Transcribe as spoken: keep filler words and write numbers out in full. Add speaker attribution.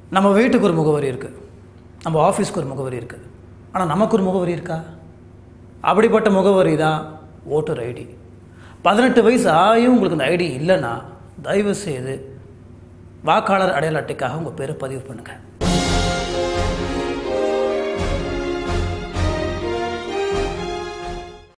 Speaker 1: நம்ம வீட்டுக்கு ஒரு முகவரி இருக்குது, நம்ம ஆஃபீஸ்க்கு ஒரு முகவரி இருக்குது, ஆனால் நமக்கு ஒரு முகவரி இருக்கா? அப்படிப்பட்ட முகவரி தான் ஓட்டர் ஐடி. பதினெட்டு வயசு ஆகியும் உங்களுக்கு அந்த ஐடி இல்லைன்னா தயவு செய்து வாக்காளர் அடையாள அட்டைக்காக உங்கள் பேரை பதிவு பண்ணுங்கள்.